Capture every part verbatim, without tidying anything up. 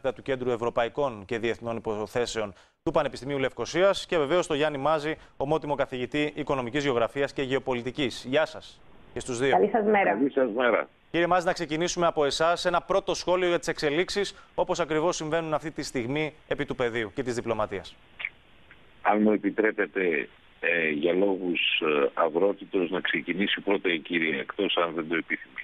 ανεξάρτητα του Κέντρου Ευρωπαϊκών και Διεθνών Υποθέσεων του Πανεπιστημίου Λευκωσίας και βεβαίως τον Γιάννη Μάζη, ομότιμο καθηγητή Οικονομικής Γεωγραφίας και Γεωπολιτικής. Γεια σας και στους δύο. Καλή σας μέρα. Καλή σας μέρα. Κύριε Μάζη, να ξεκινήσουμε από εσάς ένα πρώτο σχόλιο για τις εξελίξεις, όπως ακριβώς συμβαίνουν αυτή τη στιγμή επί του πεδίου και της διπλωματίας. Αν μου επιτρέπετε, ε, για λόγους ε, αυρότητος, να ξεκινήσει πρώτα η κυρία, εκτός αν δεν το επιθυμεί.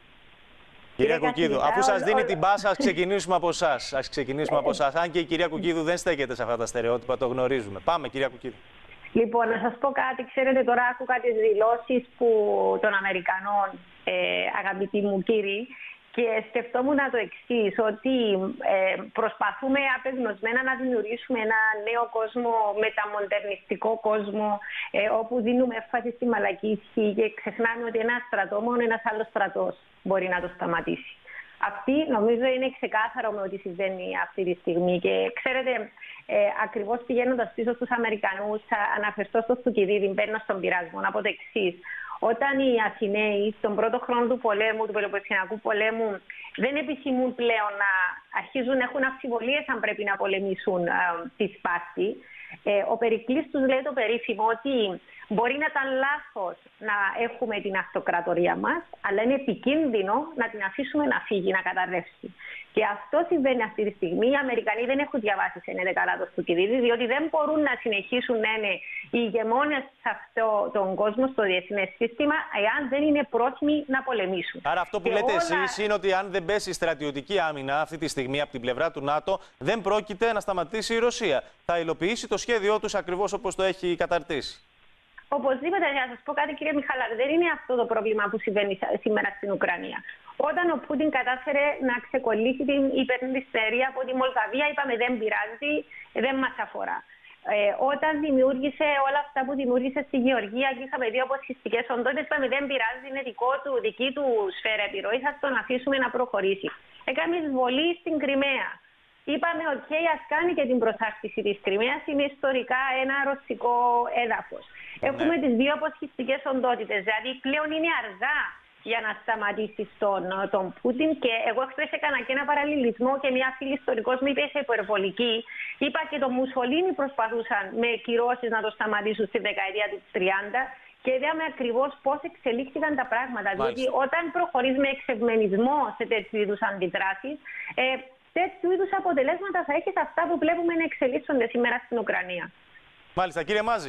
Κυρία Κουκκίδου, αφού σας δίνει την πάσα, ας ξεκινήσουμε από εσάς. Ας ξεκινήσουμε από εσάς. Αν και η κυρία Κουκκίδου δεν στέκεται σε αυτά τα στερεότυπα, το γνωρίζουμε. Πάμε, κυρία Κουκκίδου. Λοιπόν, να σας πω κάτι. Ξέρετε, τώρα άκουγα τις δηλώσεις που, των Αμερικανών, ε, αγαπητοί μου κύριοι, και σκεφτόμουν το εξής, ότι ε, προσπαθούμε απεγνωσμένα να δημιουργήσουμε ένα νέο κόσμο, μεταμοντερνιστικό κόσμο, ε, όπου δίνουμε έμφαση στη μαλακή ισχύ και ξεχνάμε ότι ένα στρατό, μόνο ένας άλλος στρατός μπορεί να το σταματήσει. Αυτή νομίζω είναι ξεκάθαρο με ό,τι συμβαίνει αυτή τη στιγμή. Και ξέρετε, ε, ακριβώς πηγαίνοντας πίσω στους Αμερικανούς, θα αναφερθώ στο Θουκυδίδη, μπαίνω στον πειρασμό από το εξής. Όταν οι Αθηναίοι στον πρώτο χρόνο του πολέμου, του Πελοποννησιακού πολέμου, δεν επιθυμούν πλέον να αρχίζουν να έχουν αμφιβολίες αν πρέπει να πολεμήσουν ε, τη Σπάρτη, ε, ο Περικλής τους λέει το περίφημο ότι μπορεί να ήταν λάθος να έχουμε την αυτοκρατορία μας, αλλά είναι επικίνδυνο να την αφήσουμε να φύγει, να καταρρεύσει. Και αυτό συμβαίνει αυτή τη στιγμή. Οι Αμερικανοί δεν έχουν διαβάσει σε εννέα δεκαλάτος του Θουκυδίδη, διότι δεν μπορούν να συνεχίσουν να είναι οι ηγεμόνες σε αυτόν τον κόσμο, στο διεθνές σύστημα, εάν δεν είναι πρόθυμοι να πολεμήσουν. Άρα αυτό που και λέτε όλα... εσείς είναι ότι αν δεν πέσει στρατιωτική άμυνα αυτή τη στιγμή από την πλευρά του ΝΑΤΟ, δεν πρόκειται να σταματήσει η Ρωσία. Θα υλοποιήσει το σχέδιό τους ακριβώς όπως το έχει καταρτήσει. Οπωσδήποτε, να σας πω κάτι, κύριε Μιχαλάρη, δεν είναι αυτό το πρόβλημα που συμβαίνει σήμερα στην Ουκρανία. Όταν ο Πούτιν κατάφερε να ξεκολλήσει την υπερνηστερία από τη Μολδαβία, είπαμε δεν πειράζει, δεν μας αφορά. Ε, όταν δημιούργησε όλα αυτά που δημιούργησε στη Γεωργία και είχαμε δύο αποσχιστικές οντότητες, είπαμε δεν πειράζει, είναι δικό του, δική του σφαίρα επιρροής, ας τον αφήσουμε να προχωρήσει. Έκαμε εισβολή στην Κριμαία. Είπαμε, οκ, ας κάνει και την προσάρτηση της Κριμαίας, είναι ιστορικά ένα ρωσικό έδαφος. Ναι. Έχουμε τις δύο αποσχιστικές οντότητες, δηλαδή πλέον είναι αργά για να σταματήσει τον, τον Πούτιν. Και εγώ χθες έκανα και ένα παραλληλισμό και μια φίλη ιστορικός μου είπε σε υπερβολική. Είπα και το Μουσολίνι προσπαθούσαν με κυρώσεις να το σταματήσουν στη δεκαετία του τριάντα και είδαμε ακριβώς πώς εξελίχθηκαν τα πράγματα. Μάλιστα. Διότι όταν προχωρείς με εξευμενισμό σε τέτοιου είδους αντιδράσεις, ε, τέτοιου είδους αποτελέσματα θα έχεις αυτά που βλέπουμε να εξελίσσονται σήμερα στην Ουκρανία. Μάλιστα, κύριε Μάζη.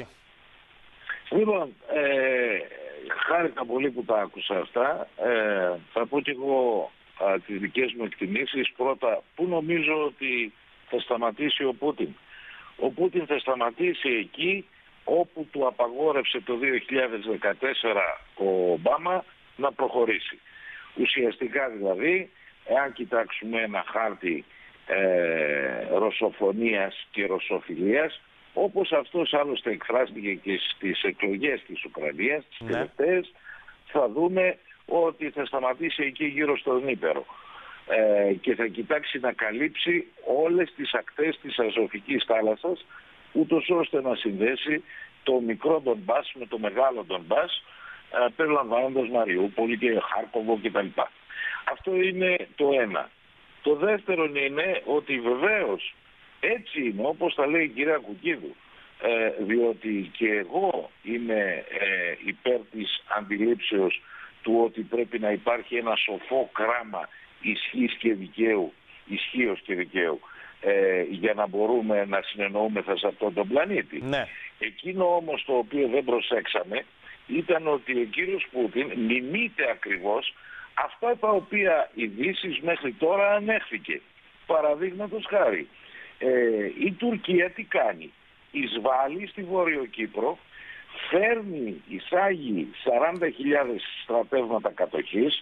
Λοιπόν, ε, χάρηκα πολύ που τα άκουσα αυτά. Ε, θα πω και εγώ α, τις δικές μου εκτιμήσεις. Πρώτα, πού νομίζω ότι θα σταματήσει ο Πούτιν. Ο Πούτιν θα σταματήσει εκεί όπου του απαγόρευσε το δύο χιλιάδες δεκατέσσερα ο Ομπάμα να προχωρήσει. Ουσιαστικά δηλαδή, εάν κοιτάξουμε ένα χάρτη ε, ρωσοφωνίας και ρωσοφιλίας, όπως αυτός άλλωστε εκφράστηκε και στις εκλογές της Ουκρανίας, τις ναι. τελευταίες, θα δούμε ότι θα σταματήσει εκεί γύρω στο Δνήπερο ε, και θα κοιτάξει να καλύψει όλες τις ακτές της Αζωφικής θάλασσας, ούτως ώστε να συνδέσει το μικρό Ντονμπάς με το μεγάλο Ντονμπάς, ε, περιλαμβάνοντας Μαριούπολη και Χάρκοβο κτλ. Αυτό είναι το ένα. Το δεύτερο είναι ότι βεβαίως έτσι είναι, όπως τα λέει η κυρία Κουκκίδου, ε, διότι και εγώ είμαι ε, υπέρ της αντιλήψεως του ότι πρέπει να υπάρχει ένα σοφό κράμα ισχύς και δικαίου, ισχύως και δικαίου, ε, για να μπορούμε να συνεννοούμεθα σε αυτόν τον πλανήτη. Ναι. Εκείνο όμως το οποίο δεν προσέξαμε ήταν ότι ο κύριος Πούτιν μιμείται ακριβώς αυτά τα οποία η Δύση μέχρι τώρα ανέχθηκε. Παραδείγματος χάρη, Ε, η Τουρκία τι κάνει? Εισβάλλει στη Βόρειο Κύπρο, φέρνει, εισάγει σαράντα χιλιάδες στρατεύματα κατοχής,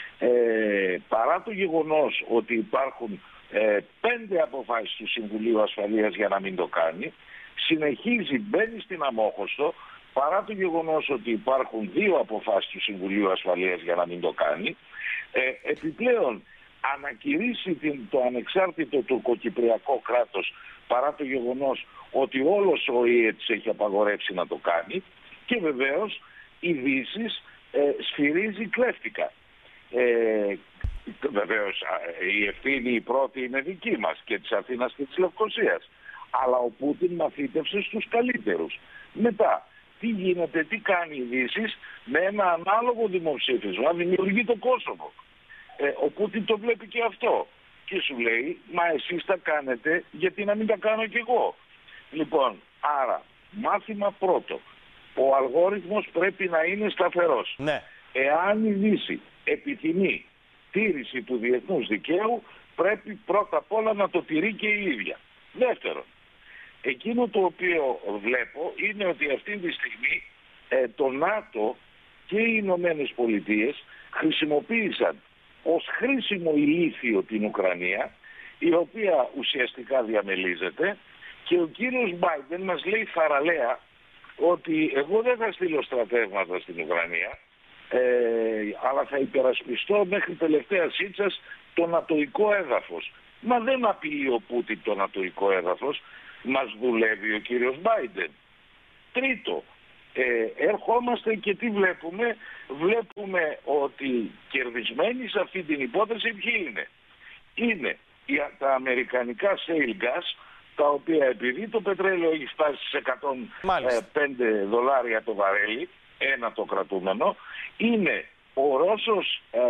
ε, παρά το γεγονός ότι υπάρχουν ε, πέντε αποφάσεις του Συμβουλίου Ασφαλείας για να μην το κάνει, συνεχίζει, μπαίνει στην αμόχωστο, παρά το γεγονός ότι υπάρχουν δύο αποφάσεις του Συμβουλίου Ασφαλείας για να μην το κάνει, ε, επιπλέον ανακηρύσει την, το ανεξάρτητο τουρκοκυπριακό κράτος παρά το γεγονός ότι όλος ο ΙΕ της έχει απαγορεύσει να το κάνει και βεβαίως η Δύση ε, σφυρίζει κλέφτικα. Ε, Βεβαίως η ευθύνη η πρώτη είναι δική μας και της Αθήνας και της Λευκωσίας. Αλλά ο Πούτιν μαθήτευσε στους καλύτερους. Μετά, τι γίνεται, τι κάνει η Δύση με ένα ανάλογο δημοψήφισμα, δημιουργεί το Κόσοβο. Ε, ο Πούτιν το βλέπει και αυτό. Και σου λέει, μα εσείς τα κάνετε, γιατί να μην τα κάνω κι εγώ. Λοιπόν, άρα, μάθημα πρώτο. Ο αλγόριθμος πρέπει να είναι σταθερός. Ναι. Εάν η Δύση επιθυμεί τήρηση του διεθνούς δικαίου, πρέπει πρώτα απ' όλα να το τηρεί και η ίδια. Δεύτερον, εκείνο το οποίο βλέπω είναι ότι αυτή τη στιγμή ε, το ΝΑΤΟ και οι Ηνωμένες Πολιτείες χρησιμοποίησαν ως χρήσιμο ηλίθιο την Ουκρανία, η οποία ουσιαστικά διαμελίζεται, και ο κύριος Μπάιντεν μας λέει θαραλέα ότι εγώ δεν θα στείλω στρατεύματα στην Ουκρανία, ε, αλλά θα υπερασπιστώ μέχρι τελευταία σύτσας το νατοϊκό έδαφος. Μα δεν απειλεί ο Πούτιν το νατοϊκό έδαφος, μας δουλεύει ο κύριος Μπάιντεν. Τρίτο, ε, ερχόμαστε και τι βλέπουμε, βλέπουμε ότι κερδισμένοι σε αυτή την υπόθεση ποιοι είναι. Είναι τα αμερικανικά shale gas, τα οποία επειδή το πετρέλαιο έχει φτάσει σε εκατόν πέντε δολάρια το βαρέλι, ένα το κρατούμενο, είναι ο Ρώσος ε,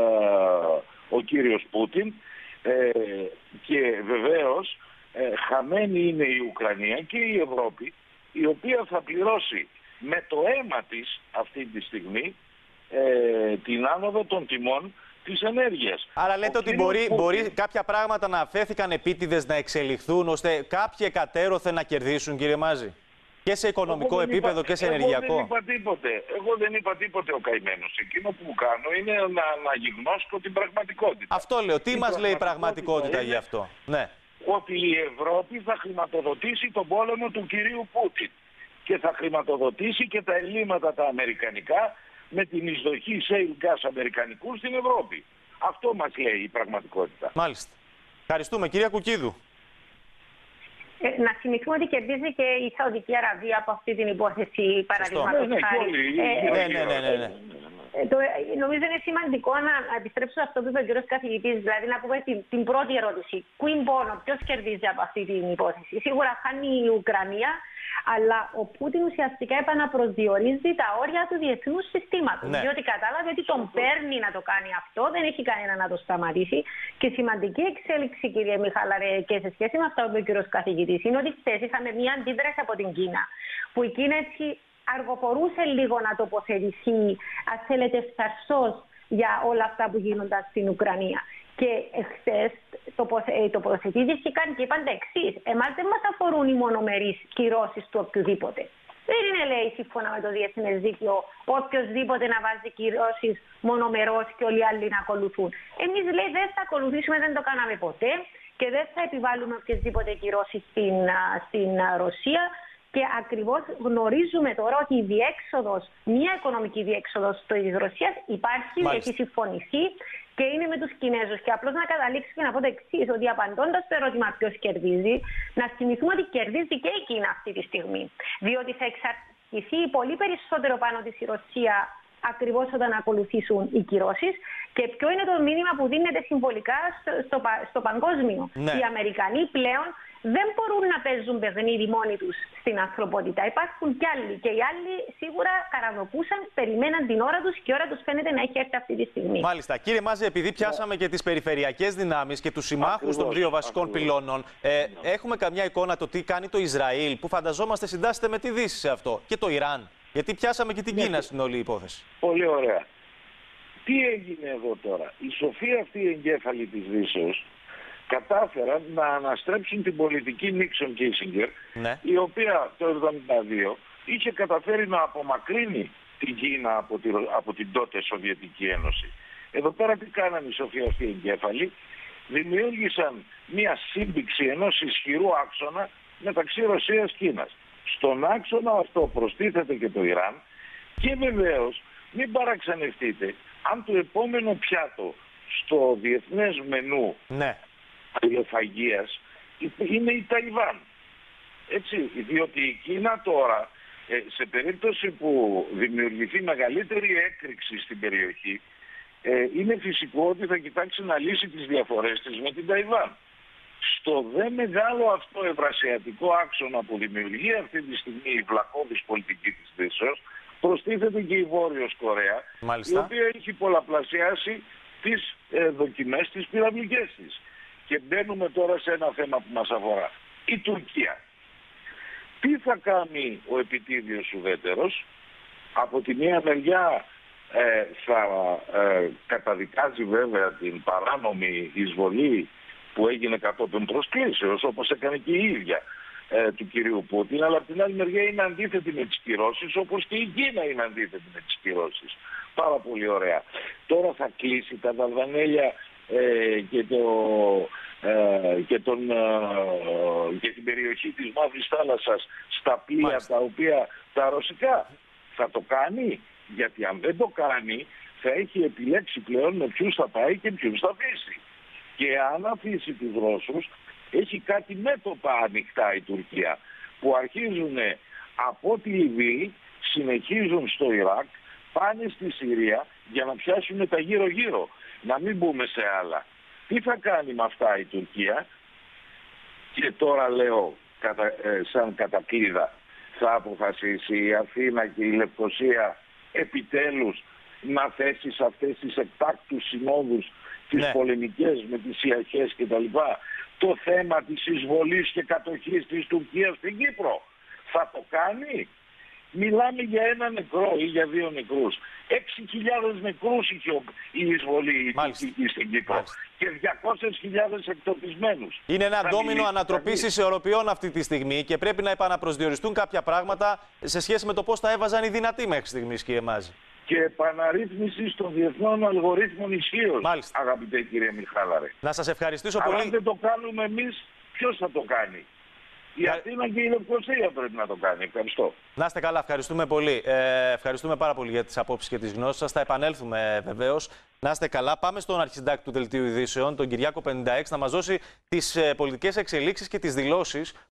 ο κύριος Πούτιν, ε, και βεβαίως ε, χαμένη είναι η Ουκρανία και η Ευρώπη, η οποία θα πληρώσει με το αίμα της αυτή τη στιγμή ε, την άνοδο των τιμών της ενέργειας. Άρα λέτε ο ότι μπορεί, Πούτιν... μπορεί κάποια πράγματα να αφέθηκαν επίτηδες να εξελιχθούν ώστε κάποιοι εκατέρωθεν να κερδίσουν, κύριε Μάζη, και σε οικονομικό επίπεδο είπα, και σε εγώ ενεργειακό. Δεν είπα τίποτε. Εγώ δεν είπα τίποτε ο καημένος. Εκείνο που κάνω είναι να, να γιγνώσκω την πραγματικότητα. Αυτό λέω. Τι η μας λέει η πραγματικότητα είναι γι' αυτό? Ναι. Ότι η Ευρώπη θα χρηματοδοτήσει τον πόλεμο του κυρίου Πούτιν και θα χρηματοδοτήσει και τα ελλείμματα τα αμερικανικά με την εισδοχή shale gas αμερικανικού στην Ευρώπη. Αυτό μας λέει η πραγματικότητα. Μάλιστα. Ευχαριστούμε. Κυρία Κουκίδου. Ε, να θυμηθούμε ότι κερδίζει και η Σαουδική Αραβία από αυτή την υπόθεση, παραδείγματος χάρη. Ναι, ναι, ναι, ναι, ναι. Ε, το, νομίζω είναι σημαντικό να, να επιστρέψω σε αυτό που είπε ο κύριος καθηγητής, δηλαδή να πούμε την, την πρώτη ερώτηση. Queen Bono, ποιος κερδίζει από αυτή την υπόθεση? Σίγουρα χάνει η Ουκρανία, αλλά ο Πούτιν ουσιαστικά επαναπροσδιορίζει τα όρια του διεθνούς συστήματος. Ναι. Διότι κατάλαβε ότι τον παίρνει να το κάνει αυτό, δεν έχει κανένα να το σταματήσει. Και σημαντική εξέλιξη, κύριε Μιχάλαρε, και σε σχέση με αυτά που είπε ο κύριος καθηγητής, είναι ότι χθες είχαμε μία αντίδραση από την Κίνα, που η Κίνα έτσι αργοπορούσε λίγο να τοποθετηθεί, αν θέλετε, φθαρσός για όλα αυτά που γίνονταν στην Ουκρανία. Και χθες τοποθετήθηκαν και είπαν τα εξής. Εμάς δεν μας αφορούν οι μονομερείς κυρώσεις του οποιοδήποτε. Δεν είναι, λέει, σύμφωνα με το διεθνές δίκαιο, οποιοδήποτε να βάζει κυρώσεις μονομερώς και όλοι οι άλλοι να ακολουθούν. Εμείς, λέει, δεν θα ακολουθήσουμε, δεν το κάναμε ποτέ και δεν θα επιβάλλουμε οποιασδήποτε κυρώσεις στην, στην Ρωσία. Και ακριβώς γνωρίζουμε τώρα ότι η διέξοδος, μια οικονομική διέξοδος της Ρωσίας υπάρχει, Μάλιστα. έχει συμφωνηθεί και είναι με τους Κινέζους. Και απλώς να καταλήξω και να πω το εξής, ότι απαντώντας στο ερώτημα ποιος κερδίζει, να θυμηθούμε ότι κερδίζει και η Κίνα αυτή τη στιγμή. Διότι θα εξαρτηθεί πολύ περισσότερο πάνω της η Ρωσία ακριβώς όταν ακολουθήσουν οι κυρώσεις. Και ποιο είναι το μήνυμα που δίνεται συμβολικά στο, στο, στο παγκόσμιο. Ναι. Οι Αμερικανοί πλέον δεν μπορούν να παίζουν παιχνίδι μόνοι τους στην ανθρωπότητα. Υπάρχουν κι άλλοι. Και οι άλλοι σίγουρα καραδοπούσαν, περιμέναν την ώρα τους και η ώρα τους φαίνεται να έχει έρθει αυτή τη στιγμή. Μάλιστα. Κύριε Μάζη, επειδή πιάσαμε και τις περιφερειακές δυνάμεις και τους συμμάχους των δύο βασικών ακριβώς. πυλώνων, ε, έχουμε καμιά εικόνα το τι κάνει το Ισραήλ, που φανταζόμαστε συντάσσεται με τη Δύση σε αυτό, και το Ιράν? Γιατί πιάσαμε και την ναι. Κίνα στην όλη υπόθεση. Πολύ ωραία. Τι έγινε εδώ τώρα? Οι σοφοί αυτοί οι εγκέφαλοι της Δύσεως κατάφεραν να αναστρέψουν την πολιτική Νίξον Κίσινγκερ, ναι. η οποία το εβδομήντα δύο είχε καταφέρει να απομακρύνει την Κίνα από, τη, από την τότε Σοβιετική Ένωση. Εδώ πέρα τι κάνανε οι σοφοί αυτοί οι εγκέφαλοι? Δημιούργησαν μια σύμπηξη ενός ισχυρού άξονα μεταξύ Ρωσίας και Κίνας. Στον άξονα αυτό προστίθεται και το Ιράν και βεβαίως μην παραξενευτείτε αν το επόμενο πιάτο στο διεθνές μενού ναι. αλληλεφαγίας είναι η Ταϊβάν. Έτσι, διότι η Κίνα τώρα, σε περίπτωση που δημιουργηθεί μεγαλύτερη έκρηξη στην περιοχή, ε, είναι φυσικό ότι θα κοιτάξει να λύσει τις διαφορές της με την Ταϊβάν. Στο δε μεγάλο αυτό ευρασιατικό άξονα που δημιουργεί αυτή τη στιγμή η βλακώδης πολιτική της Δύσεως, προστίθεται και η Βόρειος Κορέα, Μάλιστα. η οποία έχει πολλαπλασιάσει τις ε, δοκιμές της πυραυλικές της. Και μπαίνουμε τώρα σε ένα θέμα που μας αφορά. Η Τουρκία. Τι θα κάνει ο επιτίδιος ουδέτερος? Από τη μία μεριά ε, θα ε, καταδικάζει βέβαια την παράνομη εισβολή που έγινε κατόπιν προσκλήσεως, όπως έκανε και η ίδια ε, του κυρίου Πούτιν, αλλά από την άλλη μεριά είναι αντίθετη με τις κυρώσεις, όπως και η Κίνα είναι αντίθετη με τις κυρώσεις. Πάρα πολύ ωραία. Τώρα θα κλείσει τα Δαρδανέλια ε, και, το, ε, και, τον, ε, και την περιοχή της Μαύρης Θάλασσας στα πλοία Μάλιστα. τα οποία τα ρωσικά. Θα το κάνει, γιατί αν δεν το κάνει θα έχει επιλέξει πλέον με ποιους θα πάει και ποιους θα αφήσει. Και αν αφήσει τους Ρώσους, έχει κάτι μέτωπα ανοιχτά η Τουρκία, που αρχίζουν από τη Λιβύη, συνεχίζουν στο Ιράκ, πάνε στη Συρία για να πιάσουν τα γύρω-γύρω. Να μην μπούμε σε άλλα. Τι θα κάνει με αυτά η Τουρκία? Και τώρα λέω κατα, ε, σαν κατακλείδα, θα αποφασίσει η Αθήνα και η Λευκοσία επιτέλους να θέσει σε αυτές τις εκτάκτους συνόδους τις ναι. πολεμικές με τις Ιαχές και τα λοιπά, το θέμα της εισβολής και κατοχής της Τουρκίας στην Κύπρο? Θα το κάνει? Μιλάμε για ένα νεκρό ή για δύο νεκρούς. Έξι χιλιάδες νεκρούς είχε η εισβολή τουρκική στην Κύπρο. Μάλιστα. Και διακόσιες χιλιάδες εκτοπισμένους. Είναι ένα ντόμινο ανατροπής ισορροπιών αυτή τη στιγμή και πρέπει να επαναπροσδιοριστούν κάποια πράγματα σε σχέση με το πώς τα έβαζαν οι δυνατοί μέχρι στιγμής, κύριε Μάζη. Και επαναρρύθμιση των διεθνών αλγορίθμων ισχύως, αγαπητέ κύριε Μιχάλαρε. Να σας ευχαριστήσω Αλλά πολύ. Αν δεν το κάνουμε εμείς, ποιος θα το κάνει? Η Αθήνα και η Λευκοσία πρέπει να το κάνει. Ευχαριστώ. Να είστε καλά, ευχαριστούμε πολύ. Ε, ευχαριστούμε πάρα πολύ για τις απόψεις και τις γνώσεις σας. Θα επανέλθουμε βεβαίως. Να είστε καλά. Πάμε στον αρχισυντάκτη του Δελτίου Ειδήσεων, τον Κυριάκο πενήντα έξι, να μας δώσει τις ε, πολιτικές εξελίξεις και τις δηλώσεις